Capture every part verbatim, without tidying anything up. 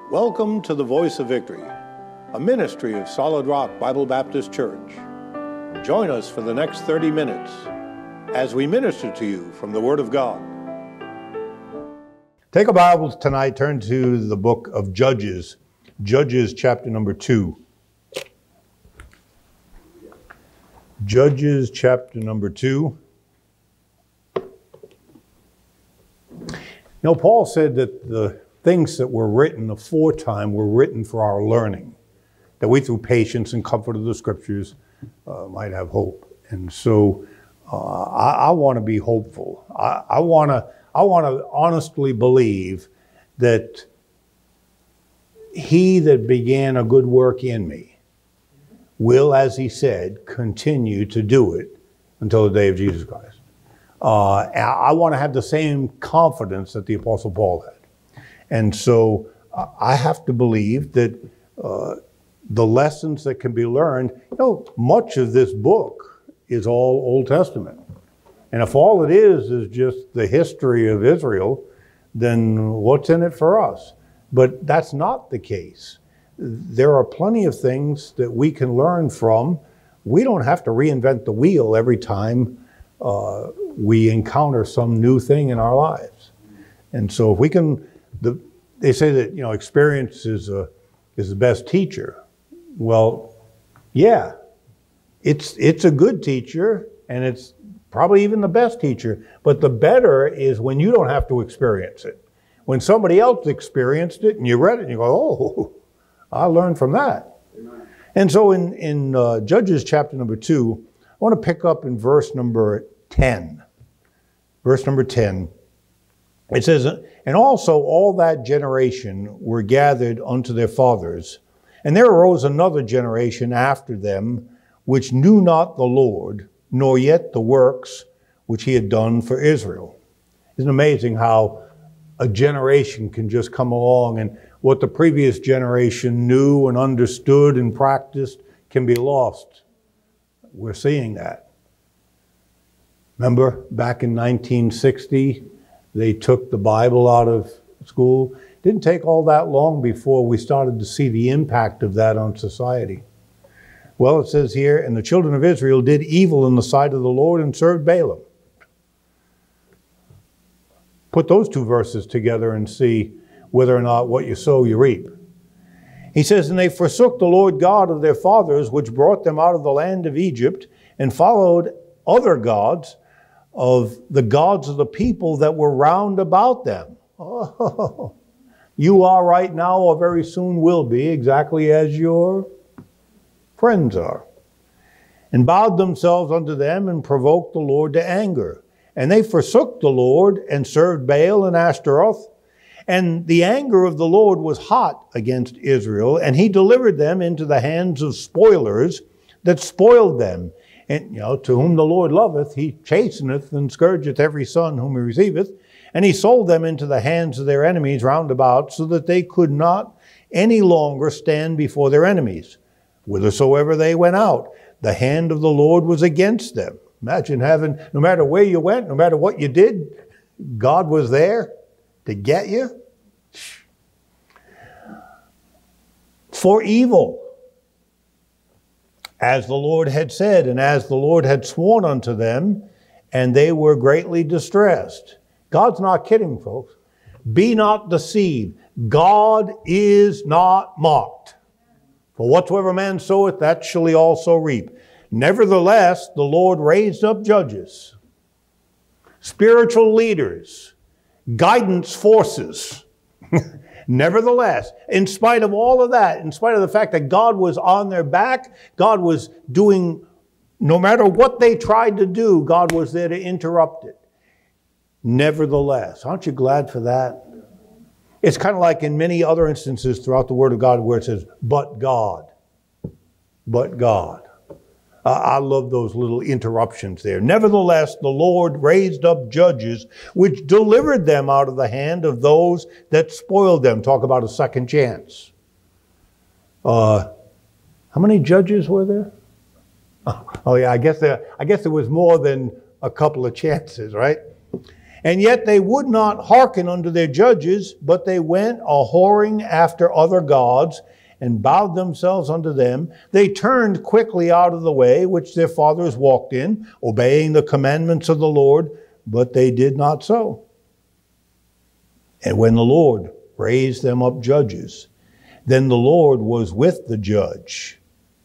Welcome to the Voice of Victory, a ministry of Solid Rock Bible Baptist Church. Join us for the next thirty minutes as we minister to you from the Word of God. Take a Bible tonight, turn to the book of Judges, Judges chapter number two. Judges chapter number two. You know, Paul said that the things that were written aforetime were written for our learning, that we through patience and comfort of the Scriptures uh, might have hope. And so uh, I, I want to be hopeful. I, I want to I want to honestly believe that he that began a good work in me will, as he said, continue to do it until the day of Jesus Christ. Uh, I want to have the same confidence that the Apostle Paul had. And so uh, I have to believe that uh, the lessons that can be learned, you know, much of this book is all Old Testament. And if all it is is just the history of Israel, then what's in it for us? But that's not the case. There are plenty of things that we can learn from. We don't have to reinvent the wheel every time uh, we encounter some new thing in our lives. And so if we can, the, they say that, you know, experience is a, is the best teacher. Well, yeah, it's, it's a good teacher, and it's probably even the best teacher. But the better is when you don't have to experience it. When somebody else experienced it and you read it and you go, oh, I learned from that. Amen. And so in, in uh, Judges chapter number two, I want to pick up in verse number ten. Verse number ten. It says, and also all that generation were gathered unto their fathers, and there arose another generation after them, which knew not the Lord, nor yet the works which he had done for Israel. Isn't it amazing how a generation can just come along and what the previous generation knew and understood and practiced can be lost? We're seeing that. Remember back in nineteen sixty, they took the Bible out of school. It didn't take all that long before we started to see the impact of that on society. Well, it says here, and the children of Israel did evil in the sight of the Lord and served Balaam. Put those two verses together and see whether or not what you sow you reap. He says, and they forsook the Lord God of their fathers, which brought them out of the land of Egypt, and followed other gods, of the gods of the people that were round about them. Oh, you are right now or very soon will be exactly as your friends are. And bowed themselves unto them and provoked the Lord to anger. And they forsook the Lord and served Baal and Ashtaroth. And the anger of the Lord was hot against Israel, and he delivered them into the hands of spoilers that spoiled them. And, you know, to whom the Lord loveth, he chasteneth and scourgeth every son whom he receiveth. And he sold them into the hands of their enemies round about, so that they could not any longer stand before their enemies. Whithersoever they went out, the hand of the Lord was against them. Imagine having, no matter where you went, no matter what you did, God was there to get you. For evil, as the Lord had said, and as the Lord had sworn unto them, and they were greatly distressed. God's not kidding, folks. Be not deceived. God is not mocked. For whatsoever man soweth, that shall he also reap. Nevertheless, the Lord raised up judges, spiritual leaders, guidance forces. Nevertheless, in spite of all of that, in spite of the fact that God was on their back, God was doing, no matter what they tried to do, God was there to interrupt it. Nevertheless, aren't you glad for that? It's kind of like in many other instances throughout the Word of God where it says, but God, but God. Uh, I love those little interruptions there. Nevertheless, the Lord raised up judges, which delivered them out of the hand of those that spoiled them. Talk about a second chance. Uh, how many judges were there? Oh, oh yeah, I guess there, I guess there was more than a couple of chances, right? And yet they would not hearken unto their judges, but they went a-whoring after other gods, and bowed themselves unto them. They turned quickly out of the way which their fathers walked in, obeying the commandments of the Lord, but they did not so. And when the Lord raised them up judges, then the Lord was with the judge.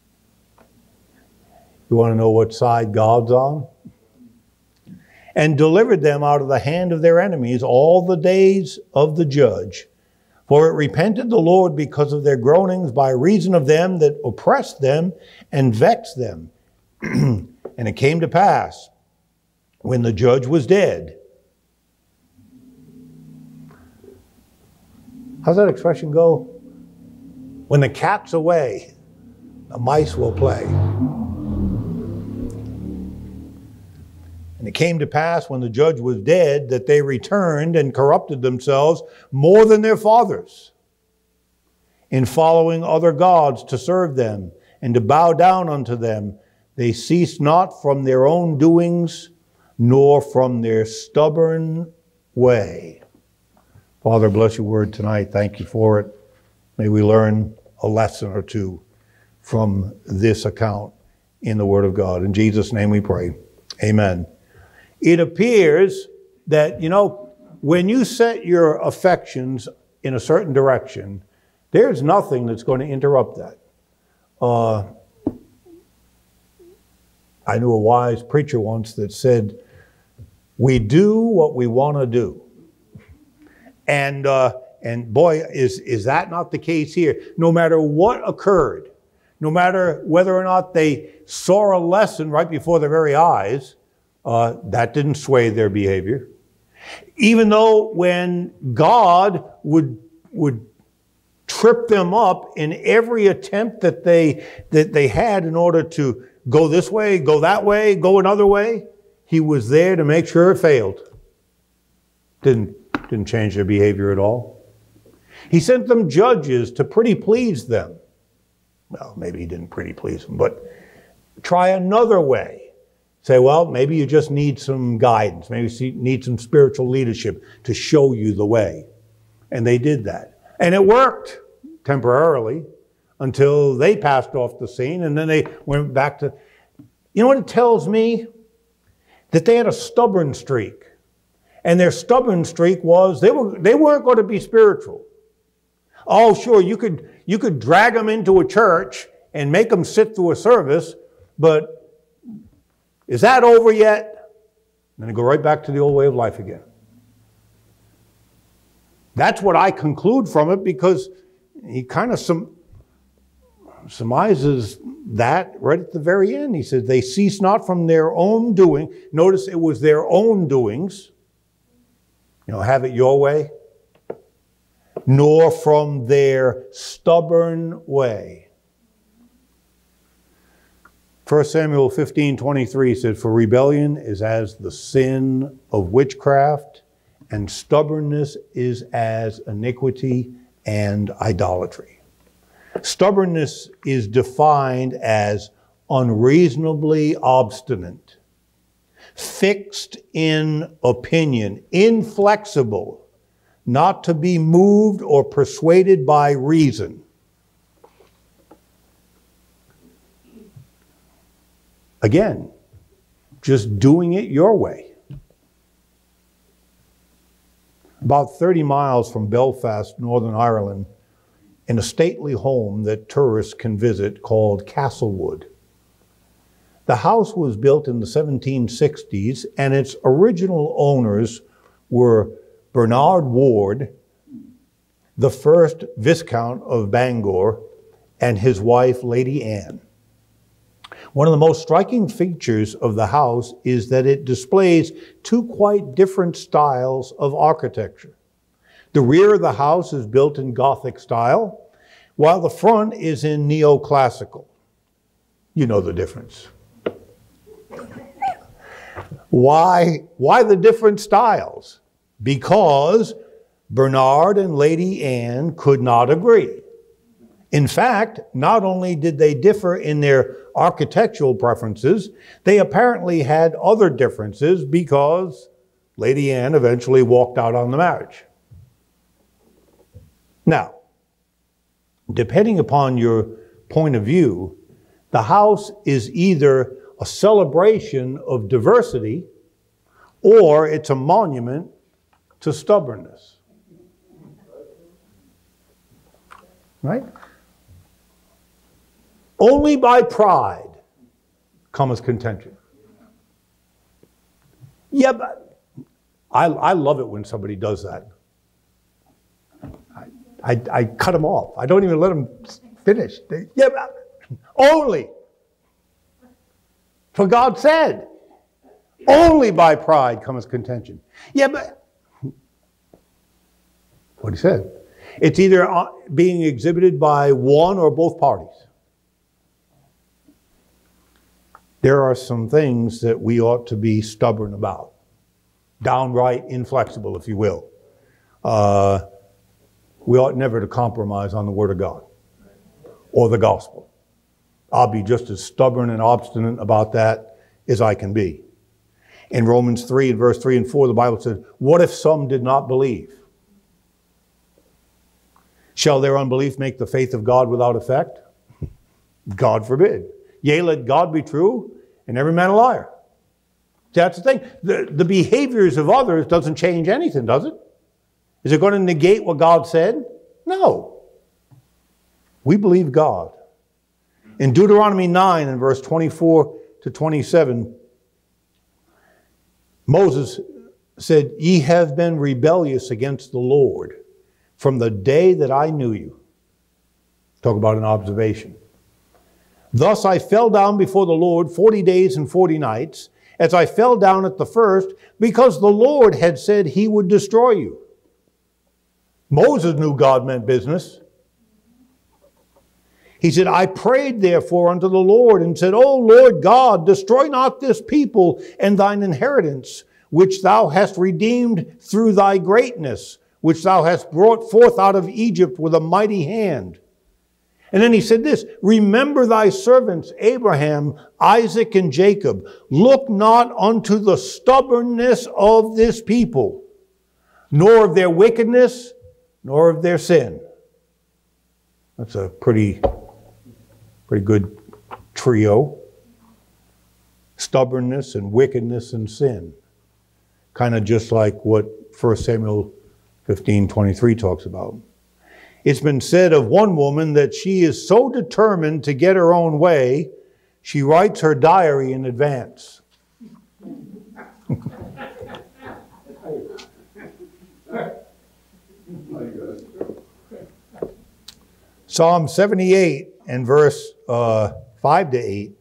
You want to know what side God's on? And delivered them out of the hand of their enemies all the days of the judge. For it repented the Lord because of their groanings by reason of them that oppressed them and vexed them. And it came to pass, when the judge was dead. How's that expression go? When the cat's away, the mice will play. And it came to pass when the judge was dead that they returned and corrupted themselves more than their fathers in following other gods to serve them and to bow down unto them. They ceased not from their own doings, nor from their stubborn way. Father, bless your word tonight. Thank you for it. May we learn a lesson or two from this account in the Word of God. In Jesus' name we pray. Amen. It appears that, you know, when you set your affections in a certain direction, there's nothing that's going to interrupt that. Uh, I knew a wise preacher once that said, we do what we want to do. And uh, and boy, is, is that not the case here? No matter what occurred, no matter whether or not they saw a lesson right before their very eyes, uh, that didn't sway their behavior. Even though when God would would trip them up in every attempt that they that they had in order to go this way, go that way, go another way, He was there to make sure it failed. Didn't Didn't change their behavior at all. He sent them judges to pretty please them. Well, maybe He didn't pretty please them, but try another way. Say, well, maybe you just need some guidance. Maybe you need some spiritual leadership to show you the way. And they did that. And it worked temporarily until they passed off the scene, and then they went back to... You know what it tells me? That they had a stubborn streak. And their stubborn streak was they were they weren't going to be spiritual. Oh, sure, you could you could drag them into a church and make them sit through a service, but is that over yet? And then they go right back to the old way of life again. That's what I conclude from it, because he kind of sum, surmises that right at the very end. He says, they cease not from their own doing. Notice it was their own doings. You know, have it your way. Nor from their stubborn way. First Samuel fifteen twenty-three said, for rebellion is as the sin of witchcraft, and stubbornness is as iniquity and idolatry. Stubbornness is defined as unreasonably obstinate, fixed in opinion, inflexible, not to be moved or persuaded by reason. Again, just doing it your way. About thirty miles from Belfast, Northern Ireland, in a stately home that tourists can visit called Castlewood. The house was built in the seventeen sixties, and its original owners were Bernard Ward, the first Viscount of Bangor, and his wife, Lady Anne. One of the most striking features of the house is that it displays two quite different styles of architecture. The rear of the house is built in Gothic style, while the front is in neoclassical. You know the difference. Why, why the different styles? Because Bernard and Lady Anne could not agree. In fact, not only did they differ in their architectural preferences, they apparently had other differences because Lady Anne eventually walked out on the marriage. Now, depending upon your point of view, the house is either a celebration of diversity or it's a monument to stubbornness. Right? Only by pride cometh contention. Yeah, but I, I love it when somebody does that. I, I, I cut them off. I don't even let them finish. They, yeah, but only. For God said, only by pride cometh contention. Yeah, but what he said. It's either being exhibited by one or both parties. There are some things that we ought to be stubborn about. Downright inflexible, if you will. Uh, we ought never to compromise on the Word of God or the gospel. I'll be just as stubborn and obstinate about that as I can be. In Romans three, in verse three and four, the Bible says, what if some did not believe? Shall their unbelief make the faith of God without effect? God forbid. Yea, let God be true, and every man a liar. That's the thing. The, the behaviors of others doesn't change anything, does it? Is it going to negate what God said? No. We believe God. In Deuteronomy nine, in verse twenty-four to twenty-seven, Moses said, ye have been rebellious against the Lord from the day that I knew you. Talk about an observation. Thus I fell down before the Lord forty days and forty nights, as I fell down at the first, because the Lord had said he would destroy you. Moses knew God meant business. He said, I prayed therefore unto the Lord and said, O Lord God, destroy not this people and thine inheritance, which thou hast redeemed through thy greatness, which thou hast brought forth out of Egypt with a mighty hand. And then he said this, remember thy servants Abraham, Isaac, and Jacob. Look not unto the stubbornness of this people, nor of their wickedness, nor of their sin. That's a pretty, pretty good trio. Stubbornness and wickedness and sin. Kind of just like what First Samuel fifteen twenty-three talks about. It's been said of one woman that she is so determined to get her own way, she writes her diary in advance. Psalm seventy-eight and verse uh, five to eight.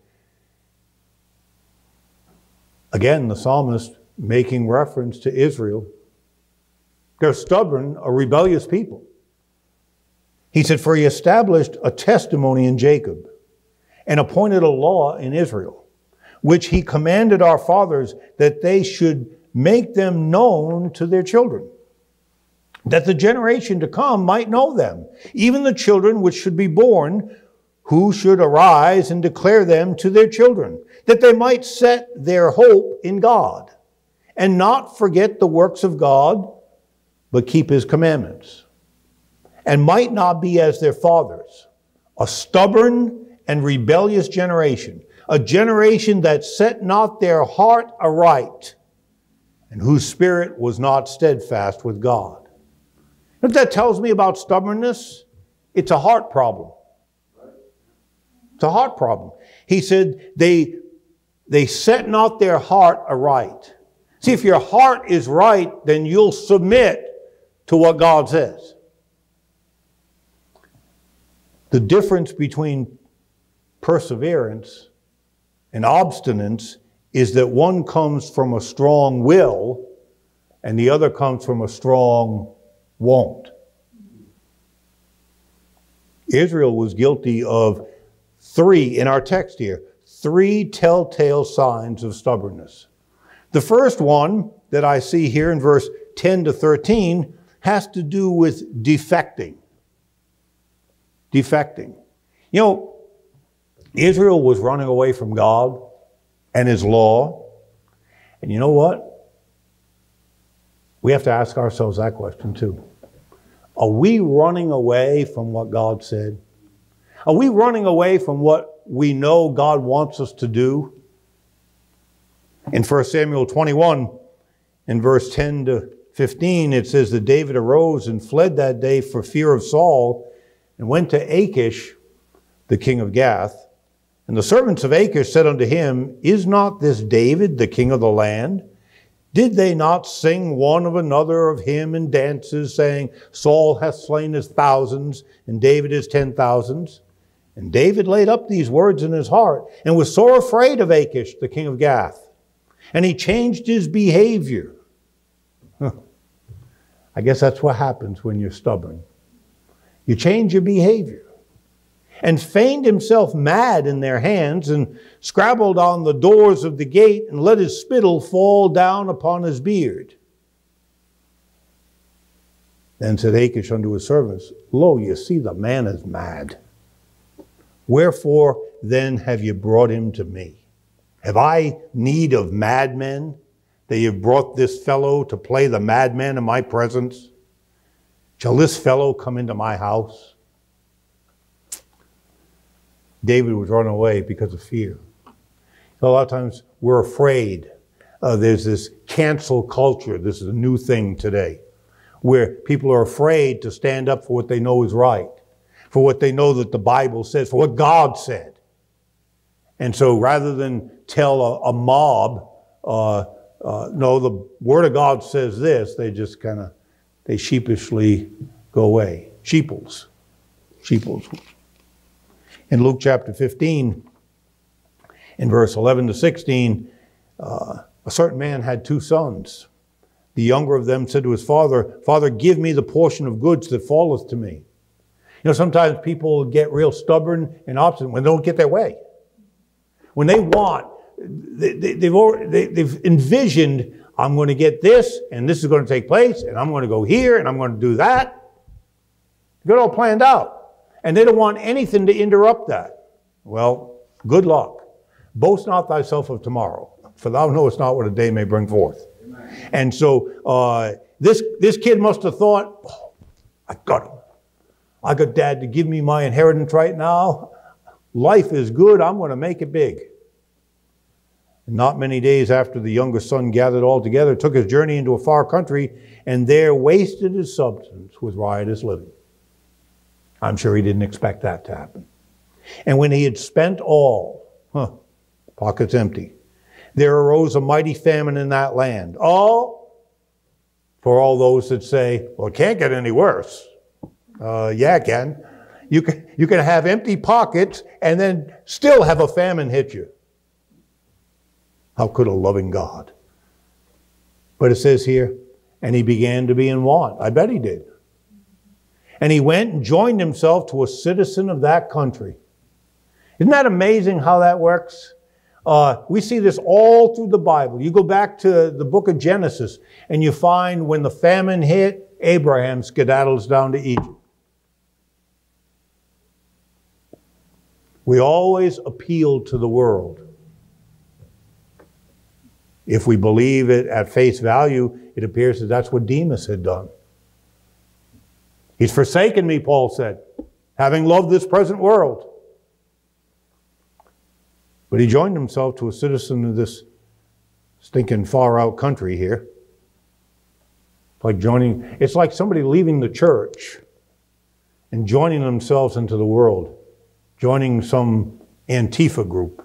Again, the psalmist making reference to Israel. They're stubborn, a rebellious people. He said, for he established a testimony in Jacob and appointed a law in Israel, which he commanded our fathers that they should make them known to their children, that the generation to come might know them, even the children which should be born, who should arise and declare them to their children, that they might set their hope in God and not forget the works of God, but keep his commandments, and might not be as their fathers, a stubborn and rebellious generation, a generation that set not their heart aright, and whose spirit was not steadfast with God. What that tells me about stubbornness, it's a heart problem. It's a heart problem. He said they, they set not their heart aright. See, if your heart is right, then you'll submit to what God says. The difference between perseverance and obstinance is that one comes from a strong will and the other comes from a strong won't. Israel was guilty of three, in our text here, three telltale signs of stubbornness. The first one that I see here in verse ten to thirteen has to do with defecting. Defecting. You know, Israel was running away from God and his law. And you know what? We have to ask ourselves that question too. Are we running away from what God said? Are we running away from what we know God wants us to do? In First Samuel twenty-one, in verse ten to fifteen, it says that David arose and fled that day for fear of Saul and went to Achish, the king of Gath. And the servants of Achish said unto him, Is not this David, the king of the land? Did they not sing one of another of him in dances, saying, Saul hath slain his thousands, and David his ten thousands? And David laid up these words in his heart, and was sore afraid of Achish, the king of Gath. And he changed his behavior. Huh. I guess that's what happens when you're stubborn. You change your behavior. And feigned himself mad in their hands, and scrabbled on the doors of the gate, and let his spittle fall down upon his beard. Then said Achish unto his servants, Lo, you see the man is mad. Wherefore then have you brought him to me? Have I need of madmen, that you have brought this fellow to play the madman in my presence? Shall this fellow come into my house? David was running away because of fear. So a lot of times we're afraid. Uh, there's this cancel culture. This is a new thing today, where people are afraid to stand up for what they know is right, for what they know that the Bible says, for what God said. And so rather than tell a, a mob, uh, uh, no, the Word of God says this, they just kind of, they sheepishly go away. Sheeples. Sheeples. In Luke chapter fifteen, in verse eleven to sixteen, uh, a certain man had two sons. The younger of them said to his father, Father, give me the portion of goods that falleth to me. You know, sometimes people get real stubborn and obstinate when they don't get their way. When they want, they, they, they've, already, they, they've envisioned, I'm going to get this, and this is going to take place, and I'm going to go here, and I'm going to do that. They've got it all planned out. And they don't want anything to interrupt that. Well, good luck. Boast not thyself of tomorrow, for thou knowest not what a day may bring forth. Amen. And so uh, this, this kid must have thought, oh, I got him. I got Dad to give me my inheritance right now. Life is good. I'm going to make it big. And not many days after the younger son gathered all together, took his journey into a far country, and there wasted his substance with riotous living. I'm sure he didn't expect that to happen. And when he had spent all, huh, pockets empty, there arose a mighty famine in that land. All for all those that say, well, it can't get any worse. Uh, yeah, it can. You can, you can have empty pockets and then still have a famine hit you. How could a loving God? But it says here, and he began to be in want. I bet he did. And he went and joined himself to a citizen of that country. Isn't that amazing how that works? Uh, we see this all through the Bible. You go back to the book of Genesis, and you find when the famine hit, Abraham skedaddles down to Egypt. We always appeal to the world. If we believe it at face value, it appears that that's what Demas had done. He's forsaken me, Paul said, having loved this present world. But he joined himself to a citizen of this stinking far out country here. Like joining, it's like somebody leaving the church and joining themselves into the world, joining some Antifa group.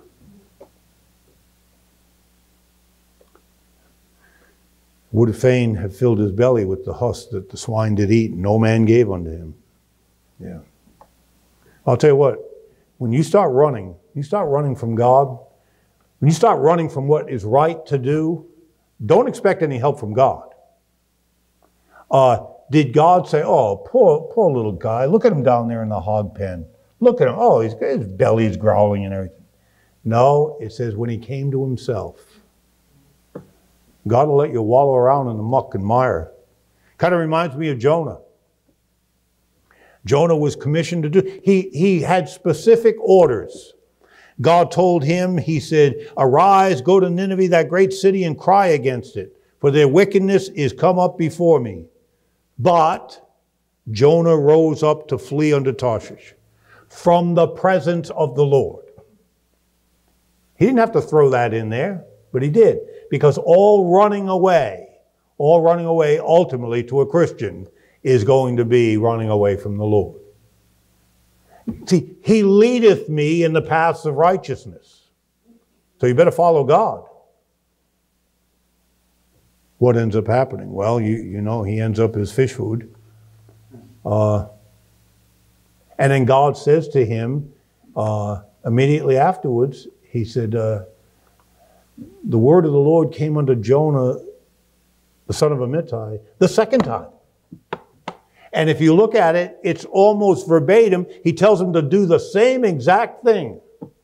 Would fain have filled his belly with the husk that the swine did eat, and no man gave unto him. Yeah. I'll tell you what, when you start running, you start running from God, when you start running from what is right to do, don't expect any help from God. Uh, did God say, oh, poor, poor little guy, look at him down there in the hog pen. Look at him, oh, his, his belly's growling and everything. No, it says when he came to himself. God will let you wallow around in the muck and mire. Kind of reminds me of Jonah. Jonah was commissioned to do, he, he had specific orders. God told him, he said, arise, go to Nineveh, that great city, and cry against it. For for their wickedness is come up before me. But Jonah rose up to flee unto Tarshish from the presence of the Lord. He didn't have to throw that in there, but he did. Because all running away, all running away ultimately to a Christian is going to be running away from the Lord. See, he leadeth me in the paths of righteousness. So you better follow God. What ends up happening? Well, you, you know, he ends up as fish food. Uh, and then God says to him, uh, immediately afterwards, he said, uh, the word of the Lord came unto Jonah, the son of Amittai, the second time. And if you look at it, it's almost verbatim. He tells him to do the same exact thing.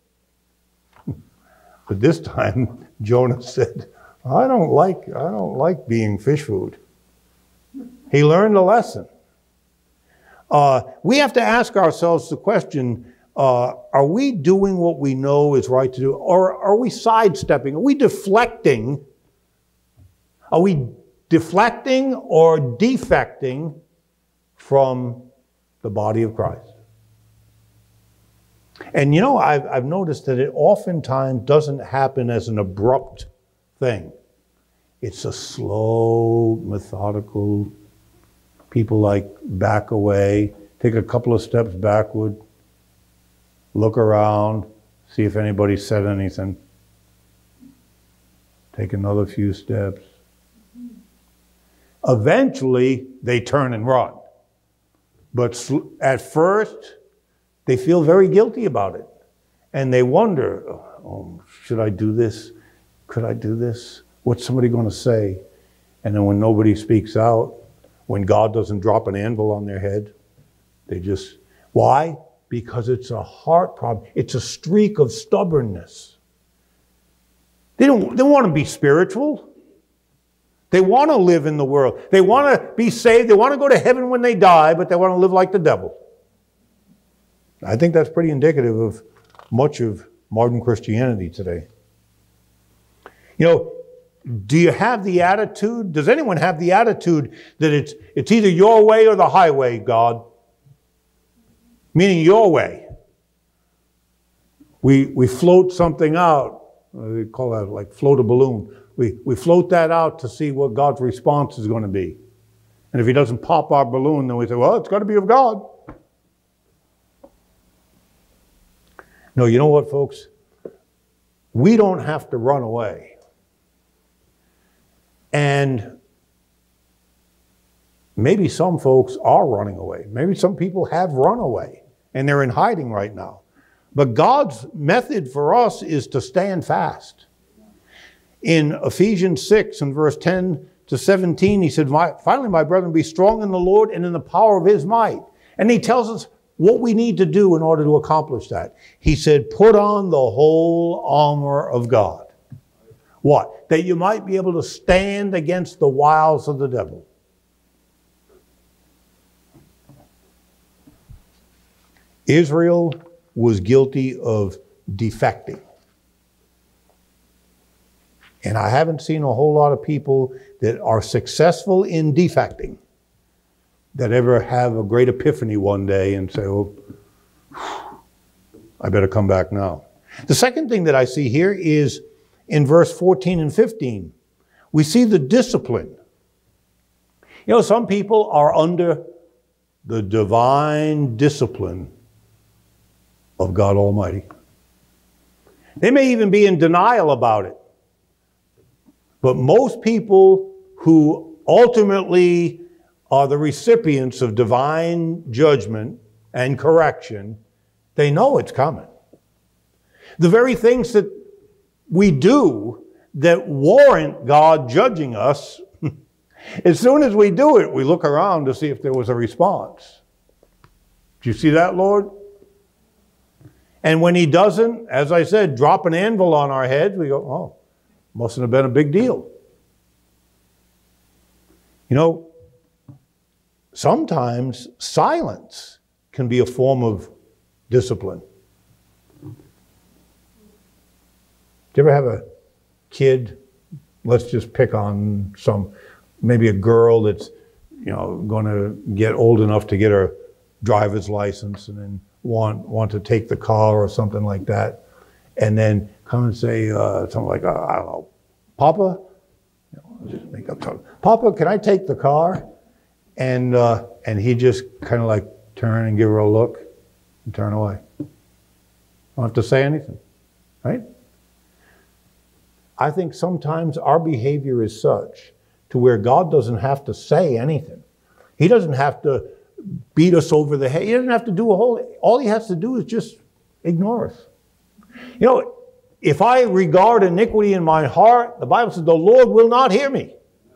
But this time, Jonah said, I don't like, I don't like being fish food. He learned a lesson. Uh, we have to ask ourselves the question, uh, are we doing what we know is right to do? Or are we sidestepping? Are we deflecting? Are we deflecting or defecting from the body of Christ? And you know, I've, I've noticed that it oftentimes doesn't happen as an abrupt thing. It's a slow, methodical, people like back away, take a couple of steps backward, look around, see if anybody said anything. Take another few steps. Eventually, they turn and run. But at first, they feel very guilty about it. And they wonder, oh, should I do this? Could I do this? What's somebody going to say? And then when nobody speaks out, when God doesn't drop an anvil on their head, they just, why? Because it's a heart problem. It's a streak of stubbornness. They don't, they don't want to be spiritual. They want to live in the world. They want to be saved. They want to go to heaven when they die, but they want to live like the devil. I think that's pretty indicative of much of modern Christianity today. You know, do you have the attitude, does anyone have the attitude that it's, it's either your way or the highway, God? Meaning your way. We, we float something out. We call that like float a balloon. We, we float that out to see what God's response is going to be. And if he doesn't pop our balloon, then we say, well, it's got to be of God. No, you know what, folks? We don't have to run away. And maybe some folks are running away. Maybe some people have run away and they're in hiding right now. But God's method for us is to stand fast. In Ephesians six and verse ten to seventeen, he said, finally, my brethren, be strong in the Lord and in the power of his might. And he tells us what we need to do in order to accomplish that. He said, put on the whole armor of God. What? That you might be able to stand against the wiles of the devil. Israel was guilty of defecting. And I haven't seen a whole lot of people that are successful in defecting that ever have a great epiphany one day and say, oh, I better come back now. The second thing that I see here is in verse fourteen and fifteen. We see the discipline. You know, some people are under the divine discipline of God Almighty. They may even be in denial about it. But most people who ultimately are the recipients of divine judgment and correction, they know it's coming. The very things that we do that warrant God judging us, as soon as we do it, we look around to see if there was a response. Do you see that, Lord? And when he doesn't, as I said, drop an anvil on our heads, we go, oh, mustn't have been a big deal. You know, sometimes silence can be a form of discipline. Do you ever have a kid let's just pick on some, maybe a girl that's, you know, going to get old enough to get her driver's license and then want want to take the car or something like that, and then come and say uh, something like, uh, I don't know, Papa, you know, just make up something. Papa, can I take the car? And uh, and he just kind of like turn and give her a look and turn away. Don't have to say anything, right? I think sometimes our behavior is such to where God doesn't have to say anything. He doesn't have to beat us over the head. He doesn't have to do a whole, all he has to do is just ignore us. You know, if I regard iniquity in my heart, the Bible says the Lord will not hear me.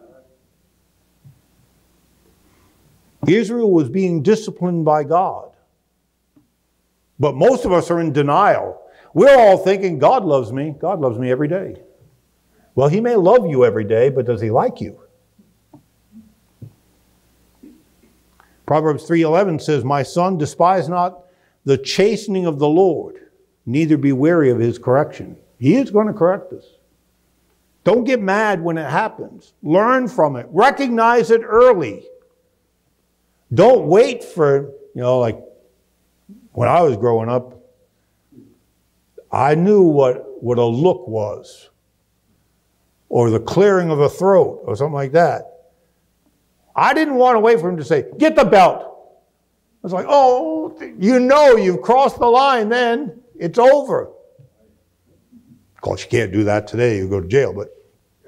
Israel was being disciplined by God. But most of us are in denial. We're all thinking, God loves me. God loves me every day. Well, he may love you every day, but does he like you? Proverbs three eleven says, my son, despise not the chastening of the Lord, neither be weary of his correction. He is going to correct us. Don't get mad when it happens. Learn from it. Recognize it early. Don't wait for, you know, like when I was growing up, I knew what, what a look was, or the clearing of a throat, or something like that. I didn't want to wait for him to say, get the belt. I was like, oh, you know you've crossed the line then. It's over. Of course, you can't do that today. You go to jail. But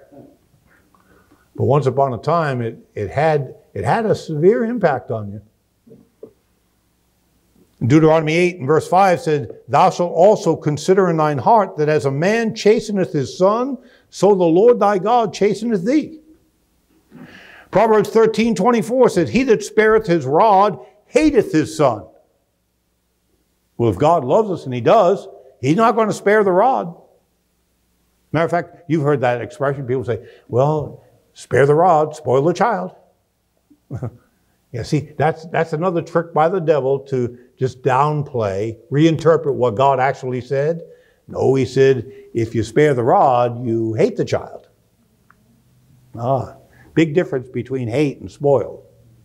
but once upon a time, it, it, had, it had a severe impact on you. Deuteronomy eight and verse five said, thou shalt also consider in thine heart that as a man chasteneth his son, so the Lord thy God chasteneth thee. Proverbs thirteen twenty-four says, he that spareth his rod hateth his son. Well, if God loves us, and he does, he's not going to spare the rod. Matter of fact, you've heard that expression. People say, well, spare the rod, spoil the child. Yeah, see, that's, that's another trick by the devil to just downplay, reinterpret what God actually said. No, he said, if you spare the rod, you hate the child. Ah. Big difference between hate and spoil.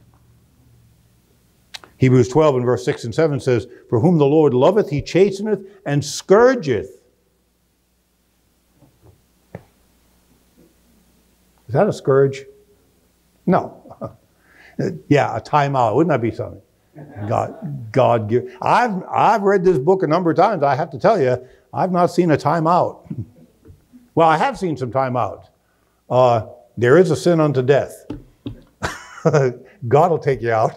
Hebrews twelve and verse six and seven says, for whom the Lord loveth, he chasteneth and scourgeth. Is that a scourge? No. Yeah, a timeout. Wouldn't that be something? God, God give. I've, I've read this book a number of times. I have to tell you, I've not seen a timeout. Well, I have seen some timeouts. Uh, There is a sin unto death. God will take you out.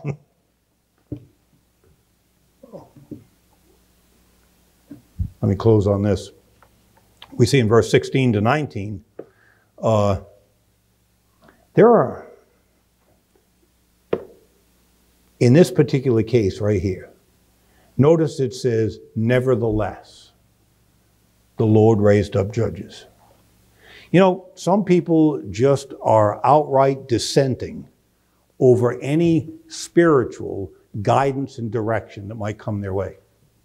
Let me close on this. We see in verse sixteen to nineteen, uh, there are, in this particular case right here, notice it says, nevertheless, the Lord raised up judges. You know, some people just are outright dissenting over any spiritual guidance and direction that might come their way.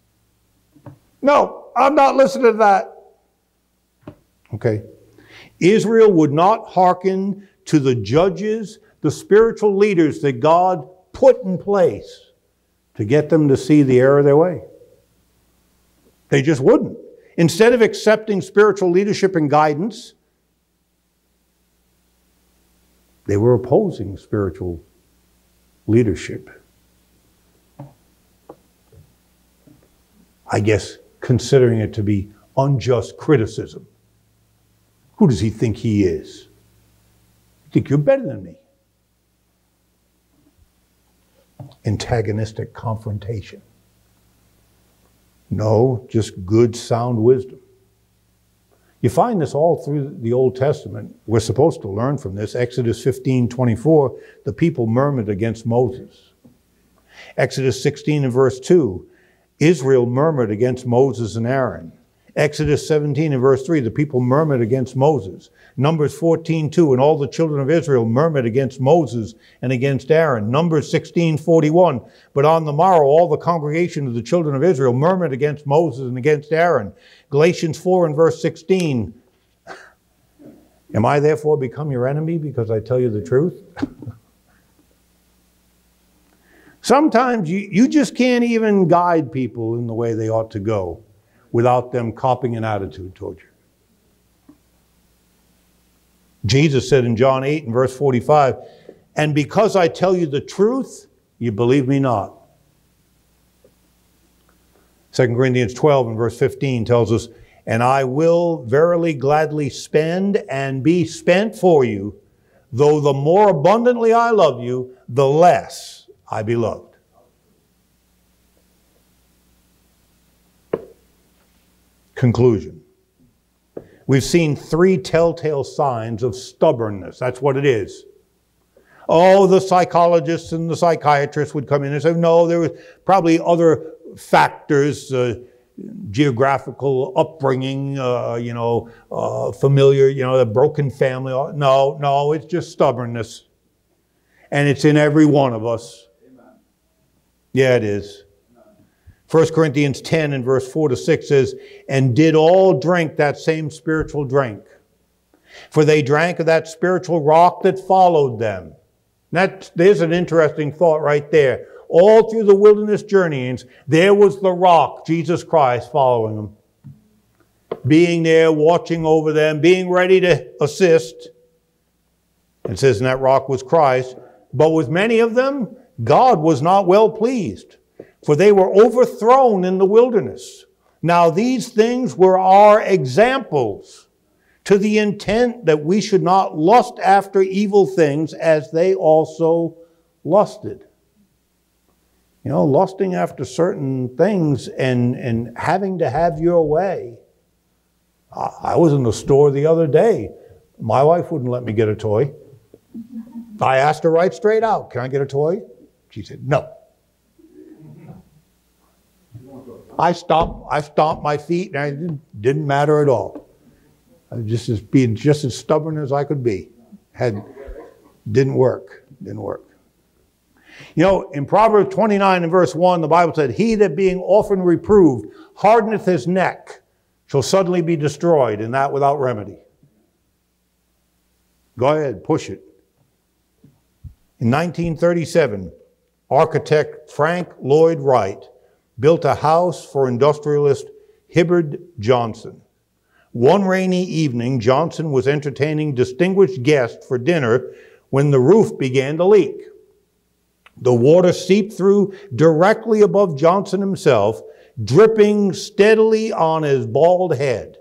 No, I'm not listening to that. Okay. Israel would not hearken to the judges, the spiritual leaders that God put in place to get them to see the error of their way. They just wouldn't. Instead of accepting spiritual leadership and guidance, they were opposing spiritual leadership. I guess considering it to be unjust criticism. Who does he think he is? You think you're better than me? Antagonistic confrontation. No, just good, sound wisdom. You find this all through the Old Testament. We're supposed to learn from this. Exodus fifteen twenty-four, the people murmured against Moses. Exodus sixteen and verse two, Israel murmured against Moses and Aaron. Exodus seventeen and verse three, the people murmured against Moses. Numbers fourteen two, and all the children of Israel murmured against Moses and against Aaron. Numbers sixteen forty-one, but on the morrow all the congregation of the children of Israel murmured against Moses and against Aaron. Galatians four and verse sixteen, Am I therefore become your enemy because I tell you the truth? Sometimes you, you just can't even guide people in the way they ought to go without them copying an attitude toward you. Jesus said in John eight and verse forty-five, and because I tell you the truth, you believe me not. Second Corinthians twelve and verse fifteen tells us, and I will verily gladly spend and be spent for you, though the more abundantly I love you, the less I be loved. Conclusion. We've seen three telltale signs of stubbornness. That's what it is. Oh, the psychologists and the psychiatrists would come in and say, no, there was probably other factors, uh, geographical upbringing, uh, you know, uh, familiar, you know, the broken family. No, no, it's just stubbornness. And it's in every one of us. Amen. Yeah, it is. First Corinthians ten and verse four to six says, and did all drink that same spiritual drink. For they drank of that spiritual rock that followed them. That, there's an interesting thought right there. All through the wilderness journeyings, there was the rock, Jesus Christ, following them. Being there, watching over them, being ready to assist. It says, and that rock was Christ. But with many of them, God was not well pleased, for they were overthrown in the wilderness. Now these things were our examples, to the intent that we should not lust after evil things as they also lusted. You know, lusting after certain things and, and having to have your way. I was in the store the other day. My wife wouldn't let me get a toy. I asked her right straight out, can I get a toy? She said, no. I stomped, I stomped my feet and it didn't, didn't matter at all. I was just as being just as stubborn as I could be. Had, didn't work, didn't work. You know, in Proverbs twenty-nine and verse one, the Bible said, he that being often reproved hardeneth his neck shall suddenly be destroyed, and that without remedy. Go ahead, push it. In nineteen thirty-seven, architect Frank Lloyd Wright built a house for industrialist Hibbard Johnson. One rainy evening, Johnson was entertaining distinguished guests for dinner when the roof began to leak. The water seeped through directly above Johnson himself, dripping steadily on his bald head.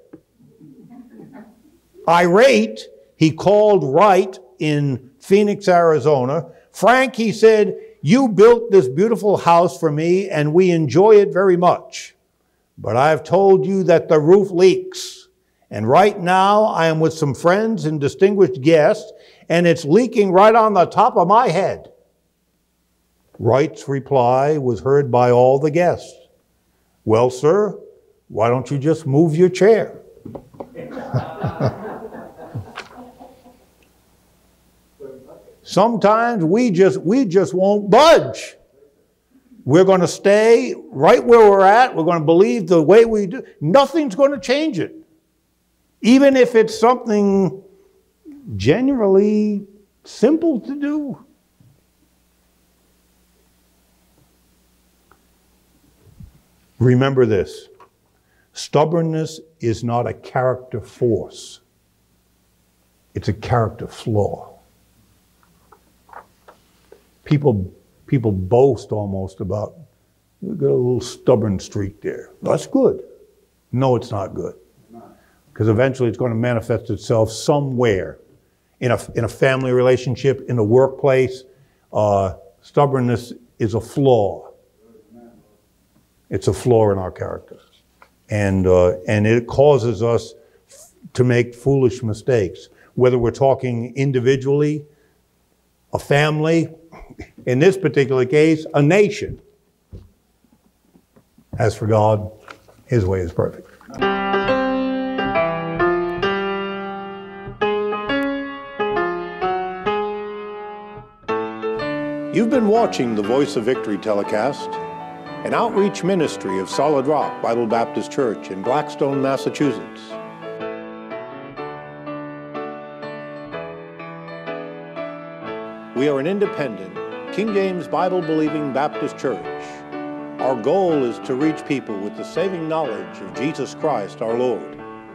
Irate, he called Wright in Phoenix, Arizona. Frank, he said, you built this beautiful house for me and we enjoy it very much. But I've told you that the roof leaks. And right now I am with some friends and distinguished guests and it's leaking right on the top of my head. Wright's reply was heard by all the guests. Well, sir, why don't you just move your chair? Sometimes we just, we just won't budge. We're going to stay right where we're at. We're going to believe the way we do. Nothing's going to change it. Even if it's something genuinely simple to do. Remember this. Stubbornness is not a character force. It's a character flaw. People, people boast almost about, you've got a little stubborn streak there. That's good. No, it's not good. Because eventually it's going to manifest itself somewhere in a, in a family relationship, in the workplace. Uh, stubbornness is a flaw. It's a flaw in our character. And, uh, and it causes us to make foolish mistakes. Whether we're talking individually, a family, in this particular case, a nation. As for God, his way is perfect. You've been watching the Voice of Victory telecast, an outreach ministry of Solid Rock Bible Baptist Church in Blackstone, Massachusetts. We are an independent, King James Bible-believing Baptist church. Our goal is to reach people with the saving knowledge of Jesus Christ our Lord.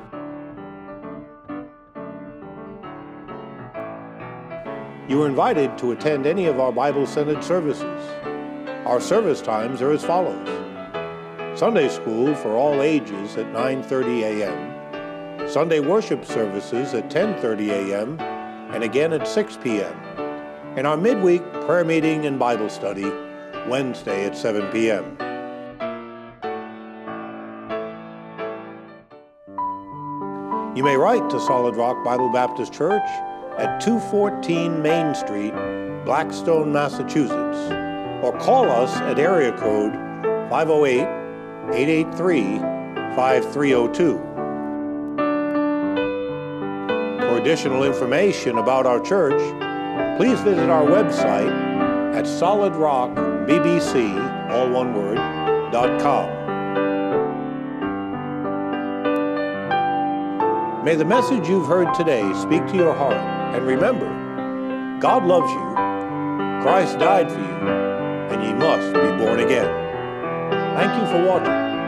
You are invited to attend any of our Bible-centered services. Our service times are as follows. Sunday school for all ages at nine thirty a m Sunday worship services at ten thirty a m and again at six p m and our midweek prayer meeting and Bible study Wednesday at seven p m You may write to Solid Rock Bible Baptist Church at two fourteen Main Street, Blackstone, Massachusetts, or call us at area code five oh eight, eight eight three, five three oh two. For additional information about our church, please visit our website at solid rock b b c, all one word, dot com. May the message you've heard today speak to your heart, and remember, God loves you, Christ died for you, and ye must be born again. Thank you for watching.